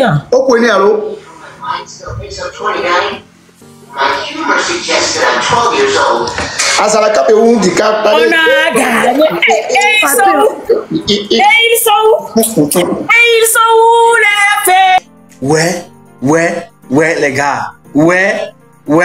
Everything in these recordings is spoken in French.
My humor suggests that I'm 12 years old. As à la cape où dit cap. On a gagné. Et ils sont où les faits? Ouais, les gars. Ouais.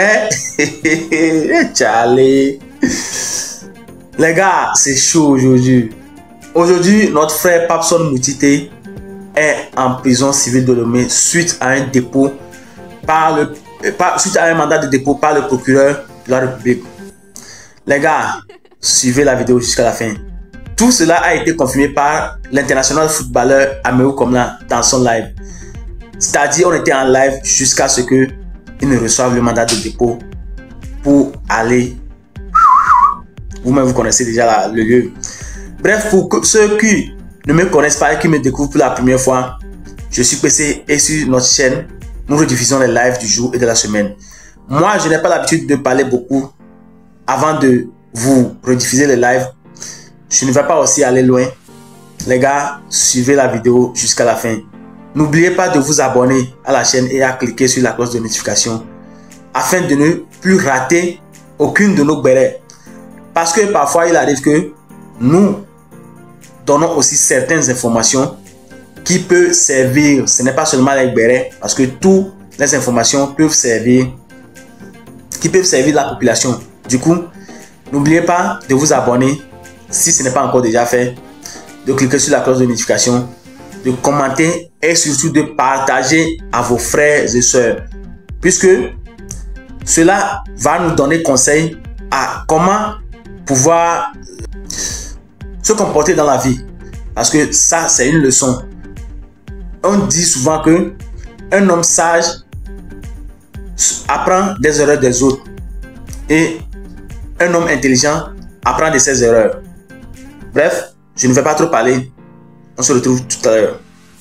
Charlie. Les gars, c'est chaud aujourd'hui. Aujourd'hui, notre frère Papson Moutité est en prison civile de Lomé suite à un dépôt suite à un mandat de dépôt par le procureur de la République. Les gars, suivez la vidéo jusqu'à la fin. Tout cela a été confirmé par l'international footballeur Améou Komla dans son live. C'est-à-dire, on était en live jusqu'à ce que il ne reçoive le mandat de dépôt pour aller. Vous-même, vous connaissez déjà le lieu. Bref, pour ceux qui ne me connaissent pas et qui me découvrent pour la première fois, je suis PC et sur notre chaîne, nous rediffusons les lives du jour et de la semaine. Moi, je n'ai pas l'habitude de parler beaucoup. Avant de vous rediffuser les lives, je ne vais pas aussi aller loin. Les gars, suivez la vidéo jusqu'à la fin. N'oubliez pas de vous abonner à la chaîne et à cliquer sur la cloche de notification afin de ne plus rater aucune de nos bérets. Parce que parfois, il arrive que nous donnons aussi certaines informations qui peuvent servir, ce n'est pas seulement les bérets, parce que toutes les informations peuvent servir, qui peuvent servir la population. Du coup, n'oubliez pas de vous abonner si ce n'est pas encore déjà fait, de cliquer sur la cloche de notification, de commenter et surtout de partager à vos frères et sœurs, puisque cela va nous donner conseil à comment pouvoir se comporter dans la vie, parce que ça c'est une leçon. On dit souvent que un homme sage apprend des erreurs des autres et un homme intelligent apprend de ses erreurs. Bref, je ne vais pas trop parler. On se retrouve tout à l'heure.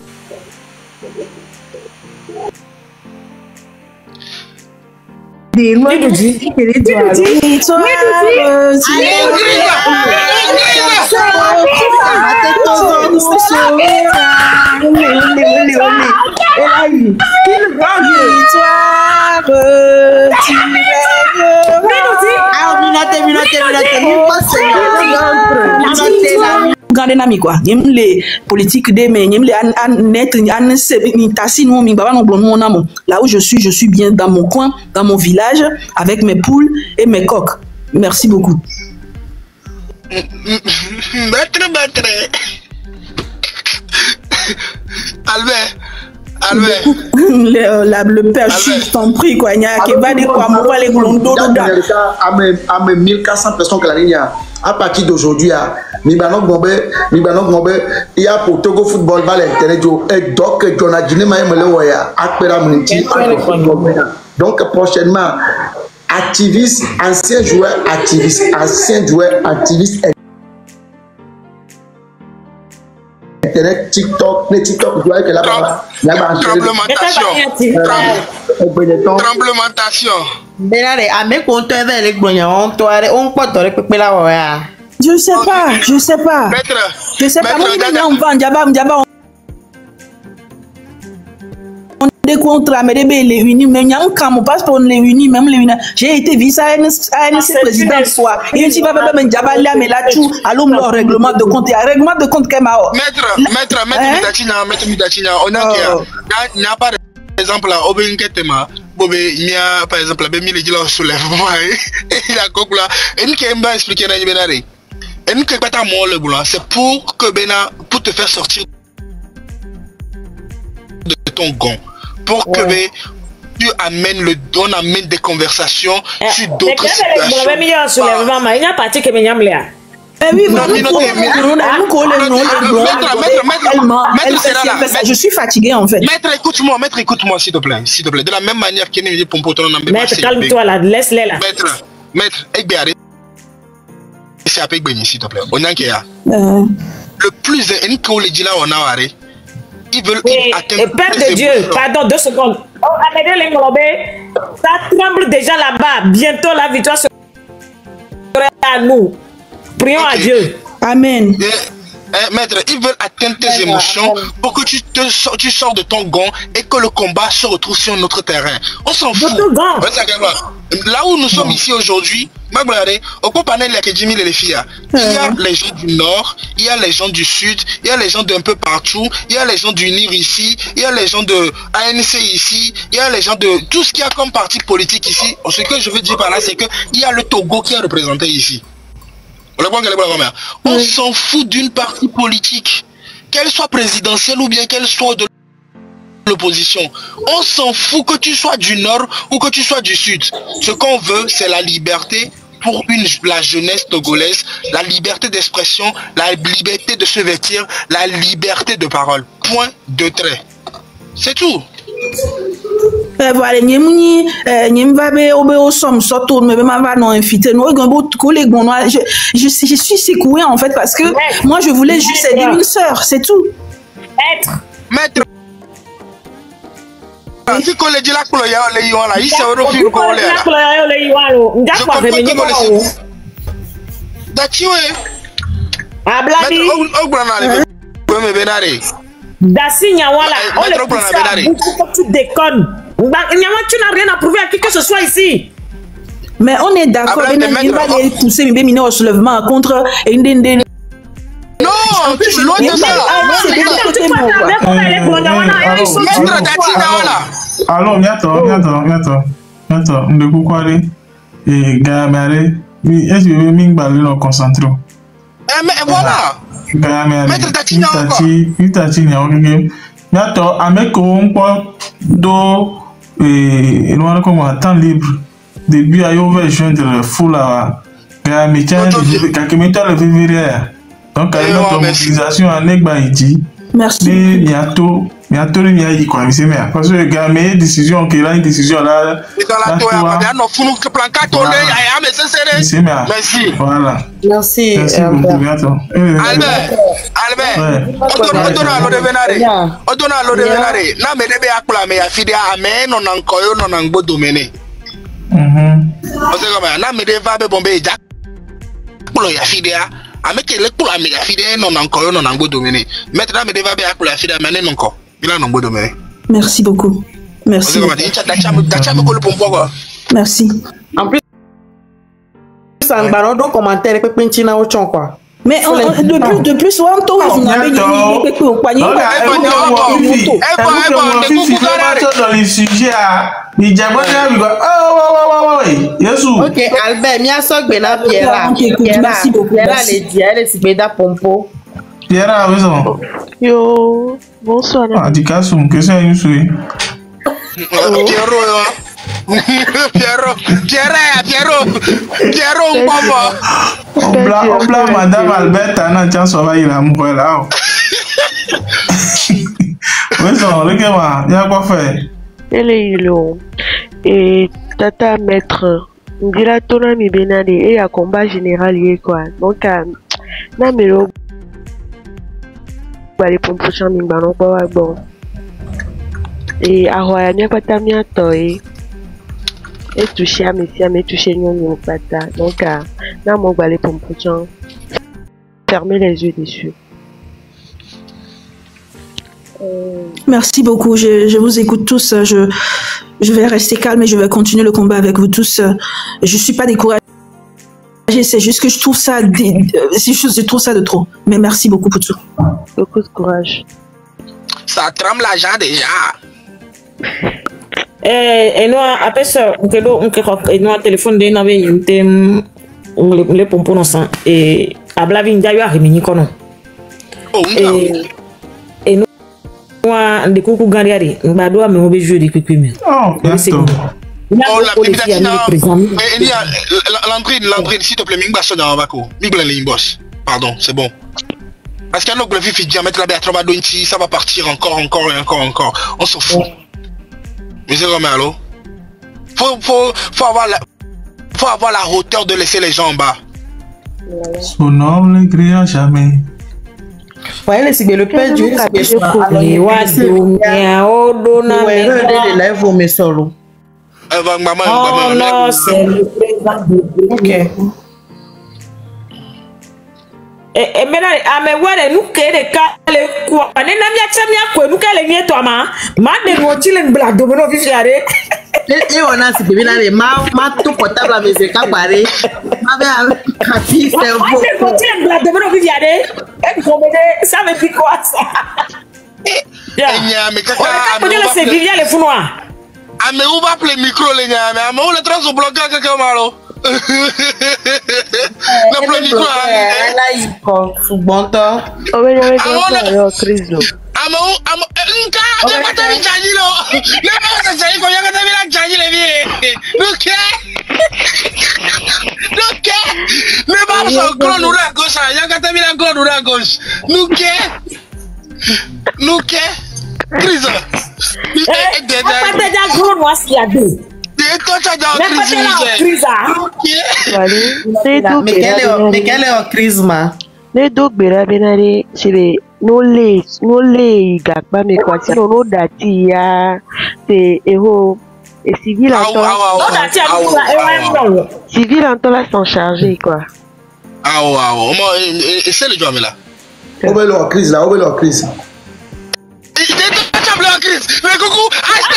Regardez nami quoi, les politiques des mais les là où je suis bien dans mon coin, dans mon village, avec mes poules et mes coqs. Merci beaucoup. Albert. Le père, je t'en prie, quoi. Il y a qui va dire quoi, moi, les glondo. À mes 1400 personnes que la ligne à partir d'aujourd'hui, il y a pour Togo Football, et donc, donc, prochainement, activistes, anciens joueurs, activistes. Internet, TikTok, les TikTok, vous voyez que là-bas, tremblementation. Je sais pas. On des contrats, mais les unis, mais on passe pour les unis, même les unis. J'ai été vice-ANC président soit. Et si pas même Diabalia, mais là tout, allons le règlement de compte. Règlement de compte qu'est mao. Maître Midachina, on a il n'y a pas d'exemple là, Obenketema, Bobé, il y a par exemple la Bémi les Gilles soulèvement et la coque là, et nous qui aime bien expliquer dans les Bénaré. Et nous qui pas ta mort le boulot, c'est pour que Béna, pour te faire sortir de ton gond. Pour que tu amènes on amène des conversations sur d'autres situations. Il n'y a pas de que je suis fatigué en fait. Maître, écoute-moi s'il te plaît. De la même manière qu'il y a une pompoton en Maître, calme-toi là, laisse-les là. Maître, c'est à payer s'il te plaît. On a le plus on a ils veulent atteindre. Père de Dieu, pardon, 2 secondes. Ça tremble déjà là-bas. Bientôt la victoire sera à nous. Prions à Dieu. Amen. Maître, ils veulent atteindre tes émotions pour que tu sors de ton gant et que le combat se retrouve sur notre terrain. On s'en fout. Là où nous sommes ici aujourd'hui, au panel, il y a que 10 000 les filles. Il y a les gens du Nord, il y a les gens du Sud, il y a les gens d'un peu partout, il y a les gens du NIR ici, il y a les gens de ANC ici, il y a les gens de tout ce qu'il y a comme parti politique ici. Ce que je veux dire par là, c'est qu'il y a le Togo qui est représenté ici. On s'en fout d'une partie politique, qu'elle soit présidentielle ou bien qu'elle soit de l'opposition. On s'en fout que tu sois du Nord ou que tu sois du Sud. Ce qu'on veut, c'est la liberté pour la jeunesse togolaise, la liberté d'expression, la liberté de se vêtir, la liberté de parole. Point de trait. C'est tout. Voilà, je suis secouée en fait parce que moi je voulais juste aider une sœur, c'est tout. Maître. Tu déconnes. Tu n'as rien à prouver à qui que ce soit ici. Mais on est d'accord, il va pousser mes au soulèvement contre non, loin de ça. Alors, attends, de quoi aller et Gamare, est-ce que vous m'avez concentré? Mais voilà. Maître Itachi, attends, avec un point d'eau et nous avons un temps libre. Début à y joindre full à Gamitian, le février. Donc, à notre mobilisation en Egbaïti. Merci. Bientôt, il y a dit quoi, parce que le gars, mais décision qu'il a une décision là. Merci. Voilà. Merci. Merci beaucoup. Bientôt. Albert. On donne à l'eau de Vénaré. Non, mais les béacoula, mais à Fidea, Amen, on en coyo, on en beau domaine. On sait comment, non, mais les vabes bombés, Jack. Pour la Fidea. Avec les poules à mes fidèles, non encore, non en beau domaine. Maintenant, mes dévabés à la fidèle, mais non encore. Il a un beau domaine. Merci beaucoup. Merci. Merci. En plus, ça ne balance donc commentaire que Pintina au chon quoi. Mais de plus, on tourne on avait ok, Albert, Mia Sok Bena Pierre. Merci beaucoup. Elle est Sibeda Pompo. Pierre, yo, bonsoir. Ah, dis qu'à son, que c'est une souris. Pierrot, on bla madame Alberta n'a chance de va y la mourir là. Oui, ça, regarde-moi, il y a quoi faire. Elle est là. Et tata maître, on dirait que mi benade et à combat général y quoi. Donc, na melo. Bali pompo chami bano kwa bon. Et à Roya n'y a pas ta mia toi. Et touché à mes filles, mais touché non pata. Donc, là, mon balai pour me fermer les yeux dessus. Merci beaucoup. Je vous écoute tous. Je vais rester calme et je vais continuer le combat avec vous tous. Je suis pas découragée. C'est juste que je trouve ça, je trouve ça de trop. Mais merci beaucoup pour tout. Beaucoup de courage. Ça tremble l'argent déjà. Et nous, après ça, on téléphone de nous les pompons ensemble et à Blavin d'ailleurs à Rémini Kono. Et nous, des coucou Gandhiari, nous doit me obéir jeu de pipi. Oh, l'entrée, s'il te plaît, Mingba Soda en Bako. Mingba Boss. Pardon, c'est bon. Parce qu'il y a un autre qui dit à mettre la béa Tromado ici, ça va partir encore. On s'en fout. Mais c'est comme allô. Faut avoir la hauteur de laisser les gens en bas. Son nom ne crie jamais. Ouais, c'est le père du solo. Oh non, c'est le président. Ok. Et maintenant, à me voir, nous qui les cas, les quoi, on est n'a quoi, nous qui les niais toi, ma de moitié les blagues de mon officiel. Et on a ce bébé là, ma tout portable à mes écarts parés. Ma mère avec capi, c'est un peu. Les moitié les blagues de mon officiel. Et vous ça veut dire quoi ça? Mais on est c'est Vivian les fous noirs. Ah, mais où va appeler le micro, les gars? Mais où le train se bloque à quelqu'un, malo? Le plan micro, là, il prend sous bon temps. On va y aller dans crise. Mais quelle est en crise, ma? Les deux bérabenare, c'est les non-les gagba, mais quoi, c'est non dati ya, c'est héros et civil en temps là s'en charger quoi. Et c'est le job là. On va leur crise là, on va leur crise. Mais coucou,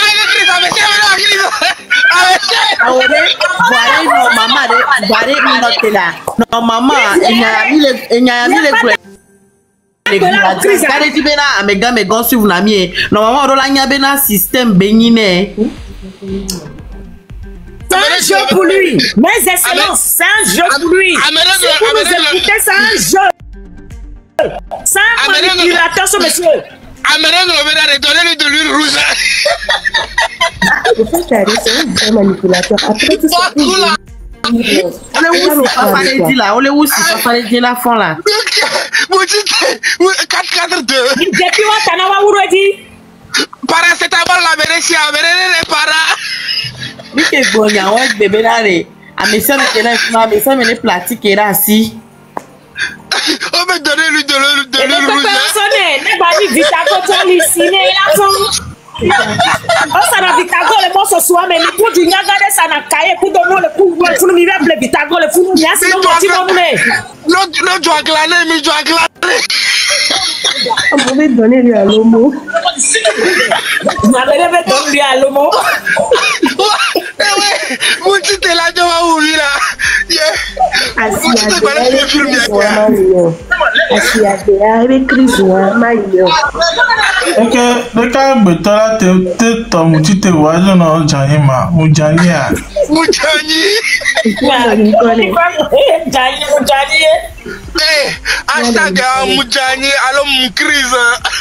non maman, il y a mis les normalement on a un système béniné. C'est un jeu pour lui. Mes excellences, c'est un jeu pour lui. Si vous nous écoutez, c'est un jeu. C'est un manipulateur, ce monsieur. Donnez-lui de l'huile rouge. C'est un manipulateur. Après tout ça. On est où si papa les dit la fond là. Vous dites 4-4-2. Depuis où t'en as où dit? Paracétamol la mérécia, les para. Oui que bon ya ouais bébé là les. À mes soeurs qui là, mes soeurs me pratique là assis. On me donnez-lui de l'huile rouge. Ne pas dire Vitago toi ici, ne la fond. On s'en a Vitago le mot ce soir, mais le coup du Niagara ça n'a caillé pour donner le coup pour nous vivre le Vitago le fou nous y a sinon on dit non non doit glaner mais doit glaner. On pouvait donner lui à l'homo. On avait donné lui à l'homo. Ouais, vous dites là devant où là. Avec Chris Mario. Ok, le cas betala te tomuti te wajo no janima, mujania. Hashtag Mujani, alors mon crise.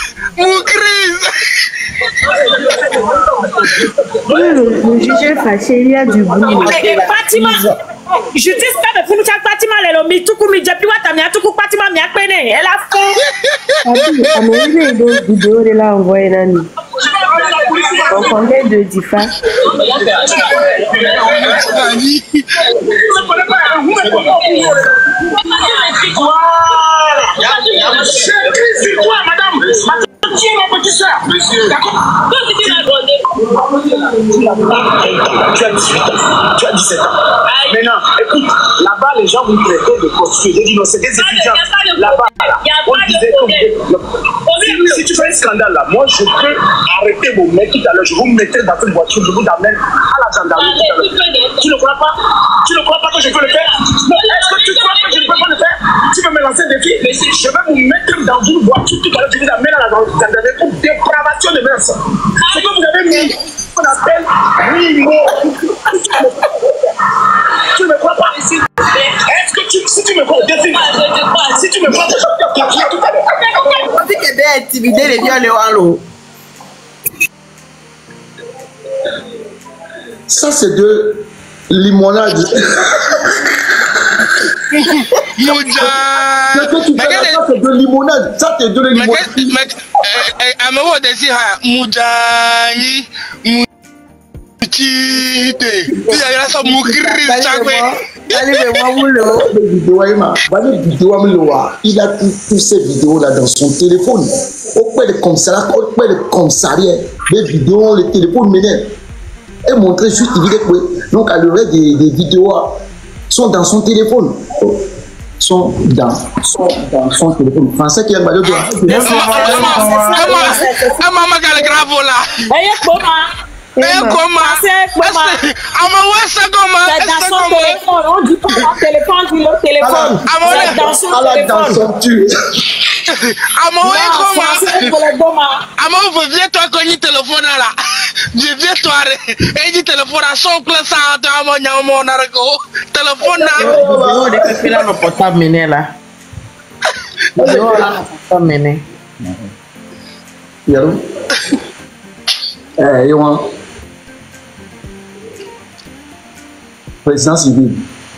Le juge fâché, il y a du bruit. Fatima, je dis ça, mais pour nous, Fatima, elle a mis tout comme il dit, puis tu as mis tout comme Fatima, mais elle a fait. Amélie, les vidéos de là, envoyé Nani. On connaît de Difa. Tiens, mon petit soeur. Monsieur. D'accord. Tu as 18 ans. Tu as 17 ans. Maintenant, écoute, là-bas, les gens vous traitaient de prostituées. J'ai dit non, c'est des étudiants. Là-bas, on disait si tu fais un scandale là, moi je peux arrêter vos mecs tout à l'heure. Je vous mettrai dans une voiture, je vous amène à la gendarmerie tout à l'heure. Tu ne crois pas? Tu ne crois pas que je peux le faire? Est-ce que tu crois que je ne peux pas le faire? Tu veux me lancer des défi? Je vais vous mettre dans une voiture tout à l'heure. Je vous amène à la gendarmerie pour dépravation de mœurs. Ce que vous avez mis, on appelle Rimo. Tu ne me crois pas ici? Est-ce que si tu me crois au défi, si tu me crois, je vais te faire tout à l'heure. On dit que bien intimider les vieux Léo. Ça, c'est de limonade. Ça, c'est de limonade. Ça, c'est de limonade. Il a toutes ces vidéos là dans son téléphone. Auprès des commissariats, les vidéos, les téléphones menaient. Et montrer sur TV. Donc, à l'heure des vidéos sont dans son téléphone. sont dans son téléphone français qui est mal de on dit pas mon téléphone, dit le téléphone. Dans son téléphone. Viens-toi cogner téléphone là. Viens-toi et dis téléphone à son classe à mon téléphone là. Depuis là, le portable mené là. Le portable mené. Yaro. Yohan. Président civil.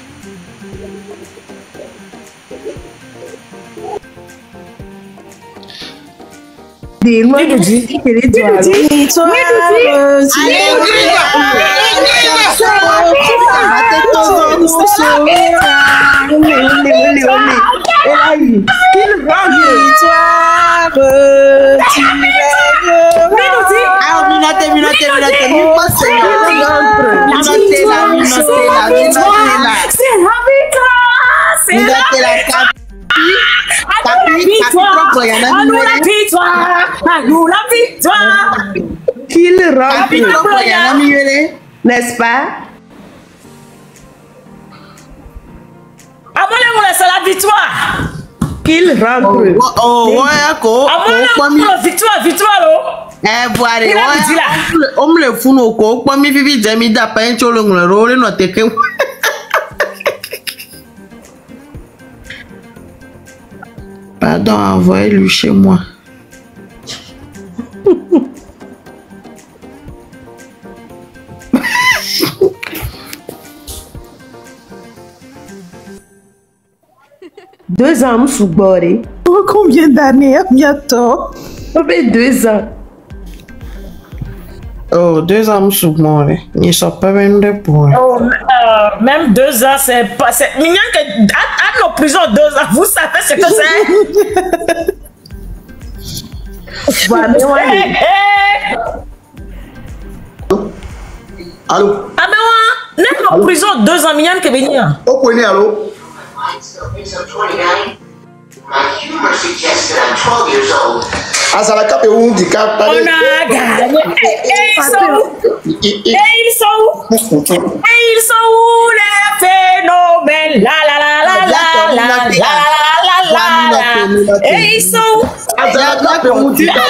Dis-moi, qu'il rentre, n'est-ce pas? Abonnez-vous à la victoire. Qu'il rentre. Oh, ouais, victoire, voilà. On me le fout au co, comme il vit jamais d'après un cholo, le rôle, notre que. Pardon, envoyez-le chez moi. Deux ans, sous Boré. Oh, combien d'années, bientôt? Ça fait 2 ans. Oh, 2 ans, sous Boré. Ils sont pas même de points. Oh, même 2 ans, c'est pas. C'est mignon que. À nos prisons, 2 ans, vous savez ce que c'est? Allô? Ah, mais ouais, même nos prisons, 2 ans, mignon que venir. Au point, allô? Ah, ça la cape où on dit cap. On a gagné. Et ils sont où les phénomènes? La la la la la la la la la. Et ils sont où? Ah, ça la cape où on dit cap.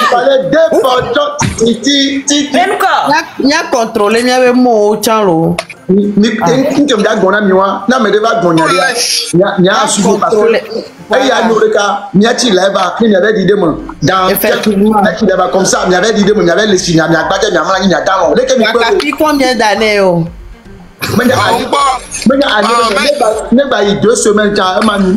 Même corps. Il y a contrôlé, il y avait mon chalo. Ni que m'da gona miwa na me deba gonya nya asugo contrôler et ya no reka nya ti leva ni avait dit demain dans effectivement qui deba comme ça il avait dit demain il avait le signe mi agba mi amala nya down le ke mi pe combien d'années oh mais ne ba 2 semaines ta manu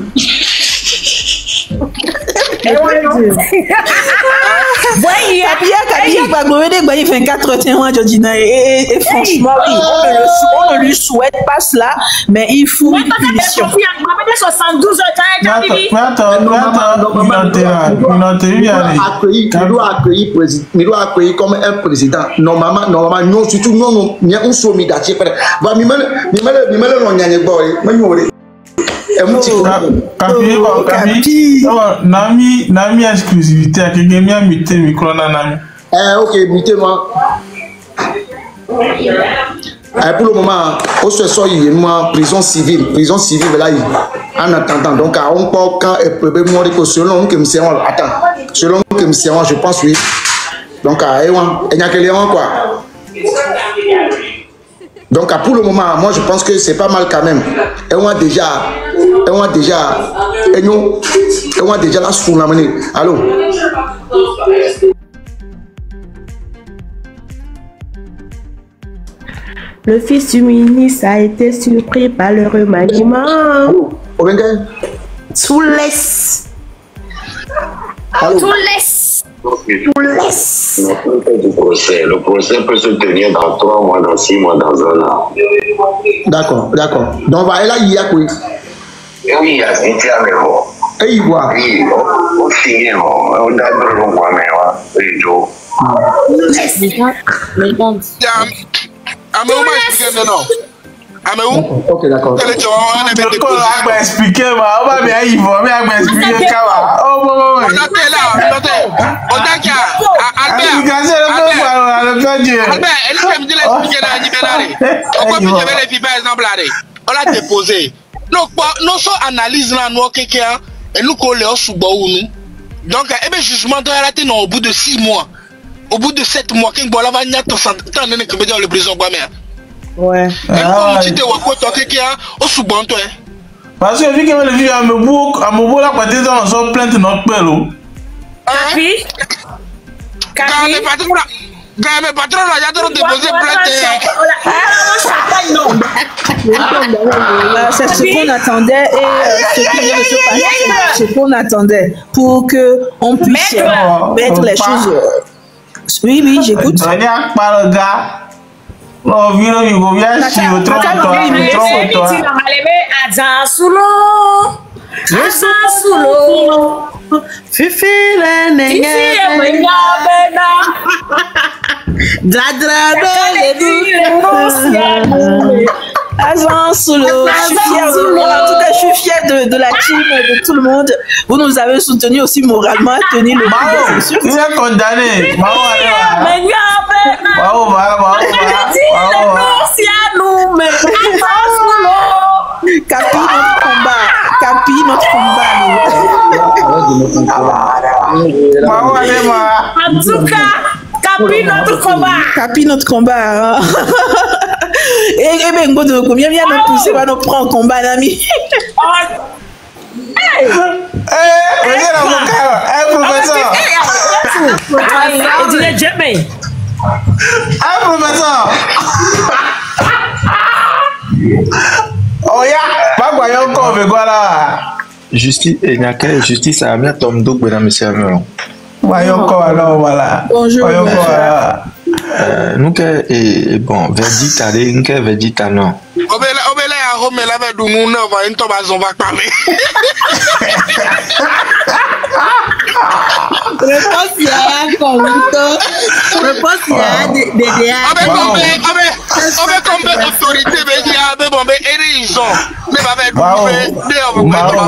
Voyez, il fait 4 ans, et franchement, on ne lui souhaite pas cela, mais il faut une punition. 72 ans, il doit accueillir comme un président. Normalement, non, surtout non, il y a un sommet d'acheter. Nami exclusivité à quelqu'un qui a muté micro nami. Ok, mutez-moi. Pour le moment, au soir, il y a une prison civile là, en attendant. Donc, on peut quand selon que monsieur attends, selon que monsieur je pense oui. Donc, il y a que les quoi. Donc pour le moment, moi je pense que c'est pas mal quand même. Et on a déjà la sous la monnaie. Allô? Le fils du ministre a été surpris par le remaniement. Tout laisse. Le procès peut se tenir dans 3 mois, dans 6 mois, dans 1 an. D'accord. Donc, là, il y a quoi? Oui, il y a un mais bon. Et il voit. Oui, on finit, on a de l'eau, mais Ah, mais où? Ok, d'accord. On a bien déposé. On va expliquer, on va bien y voir, on va expliquer. On a fait là, on a qu'à Albert, elle me dit l'expliquer dans l'animal. On peut plus les filles, par exemple, on l'a déposé. Nous sommes analyse là, nous, quelqu'un, et nous collons sous bout nous. Donc, eh jugement doit arrêter au bout de 6 mois. Au bout de 7 mois, quand on va venir tant de que le prison quoi mère. Ouais. Tu te vois quoi toi quelqu'un au sous bon toi. Parce que vu que les filles à me là quand ils ont sorti plainte notre père. Capi. Quand les patrons là, il y a trop déposé plainte. C'est ce qu'on attendait et ce qui vient de se passer, ce qu'on attendait pour que on puisse mettre les choses. Oui, j'écoute. Par le gars. Non, vino il go bien si au trop toi. Fifi la nenga. Dadra Solo, je suis fière de vous. En tout cas, je suis fière de la team, de tout le monde. Vous nous avez soutenu aussi moralement, tenu le coup. Il est condamné. Capi notre combat. En tout cas, Capi notre combat. Et ben, combien vient de pousser, va nous prendre combat, l'ami. Professeur. Oh ya, pas quoi encore voilà. Justice et Naka justice à bien Tom Dog mesdames et messieurs. Voyons quoi alors voilà. Bonjour. Nous que bon verdict allez nous que verdict non. Obela ya Rome la veut du nous on va une tombe on va parler. Réponse il y a comme réponse il y a des on va comme autorité mais il y a bon mais ils ont mais va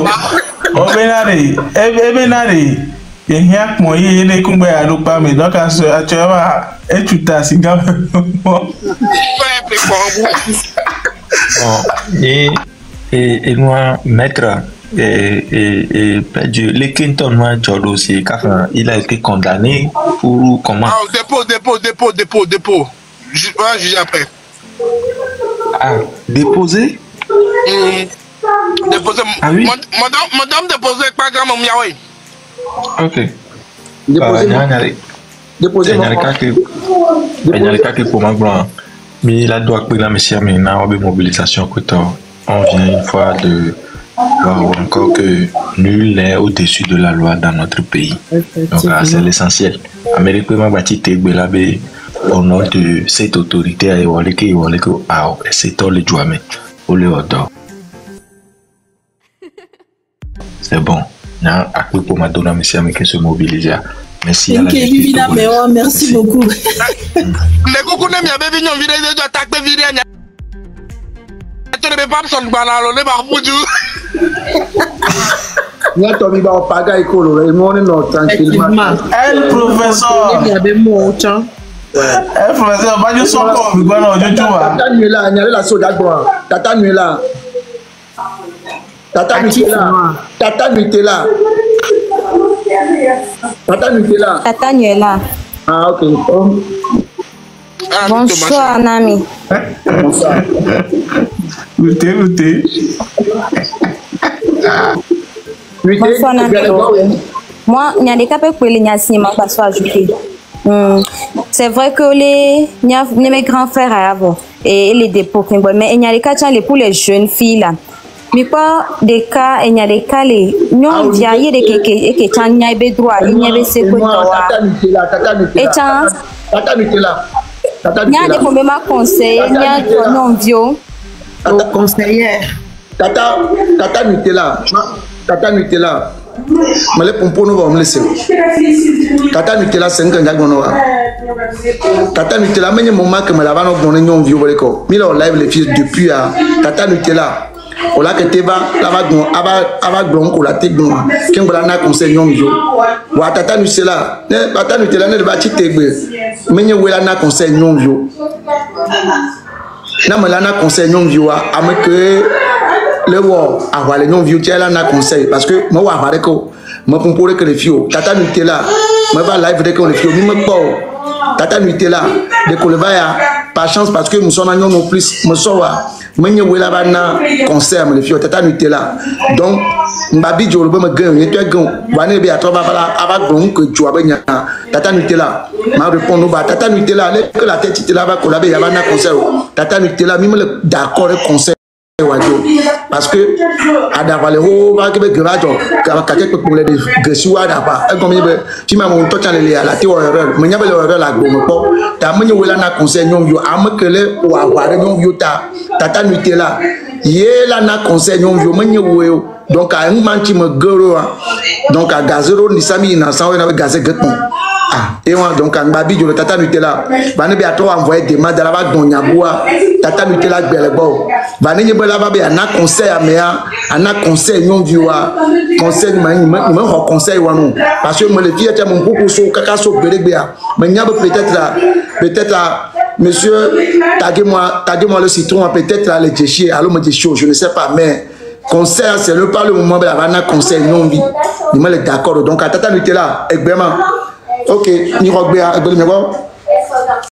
Obenari et rien que moi il est comme à l'opa mais donc actuellement et tu t'as si grave. Et moi maître et les Clinton moi Jordo aussi car il a été condamné pour comment dépôt juge après déposé déposé madame déposé pas grand mon miawe ok déposé pour ma gloire mais la doit que la monsieur mais na mobilisation que on vient une fois de voir encore que nul n'est au-dessus de la loi dans notre pays. Donc c'est l'essentiel. Amérique m'a bâti Tegbelabe au nom de cette autorité à Ewaleke c'est tout le jouement au Léodor. C'est bon. Na akwe pour ma donner monsieur mais qui se mobilise. Merci à la merci beaucoup. Les coucou n'aiment bien venir en vidéo de attaquer vidéo. Tu ne peux pas me sonner dans le bar pour Nous avons mis en pagaille et nous on tranquillement. El professeur. Il y avait mon temps. El professeur, pas du son comme voilà je vois. Tata Nuela, il y a la soda quoi. Tata Nuela. Tata Nuela. Tata Nuela. Tata Nuela. Tata Nuela. Ah ok. Bonsoir Nami. Bonsoir. Goûtez. Bonsoir Nami. Moi, il y a des cas pour les Niassima parce que ajouté. C'est vrai que mes grands frères avant et les dépôts, mais il y a des cas pour les jeunes filles là. Mais pas des cas, il y a des cas les non vieilles de que tu n'y a pas droit, il n'y a pas ce que et Tata Nutella. Il y a des problèmes à conseiller, il y a des non vieux. Conseiller. Tata Nutella. Tata Nutella. Mais les pompons nous vont me laisser. Tata Nutella, c'est un candidat. Tata Nutella, mais il y a un moment que je l'avais donné un vieux. Mais là, on live les filles depuis Tata Nutella. On l'a que tu vas, là-bas, on l'a été bon. Qui on a conseillé un vieux. Ou à Tata Nutella, Tata Nutella, ne va pas te mais il y a un conseil un vieux. Na me lana conseil non vieux a me que le wo avoir les non vieux tu là na conseil parce que moi wa bare ko me pour que les filles Tata Nutella me va live de que les filles me pas Tata Nutella de ko le va ya par chance parce que nous sommes en non plus me so wa me nye we la ba na conseil me les filles Tata Nutella donc mbabi jo le me gan et tu gan wa ne bi a ba aba gon que tu aba nya Tata Nutella m'a répondu bah Tata Nutella que la tête était là-bas qu'on avait y avait un conseil Tata Nutella même d'accord le conseil parce que à d'avoir les hauts va que grave quelqu'un pour les gressois d'apa comme tu m'as mon temps aller à la théorie mais il y avait l'erreur là bon pas t'as mené où là na conseil non vieux à me que le ou avoir non vieux Tata Nutella yé là na conseil non vieux mené où donc à un moment qui me gueule donc à gazero ni sami na sans on avait gazé gâteau et moi donc en babi de Tata Nutella va ne bien trop envoyer des mains dans la vague don yaboua Tata Nutella belebo va ne bien là-bas bien na conseil à mea na conseil non viwa conseil me conseil wa non parce que moi les filles mon beaucoup so kaka so belebea mais n'y a peut-être là monsieur taguez-moi le citron peut-être là les déchets alors me déchets je ne sais pas mais conseil c'est le pas le moment de la conseil non vie il me d'accord donc à Tata Nutella exactement ok ni rock bien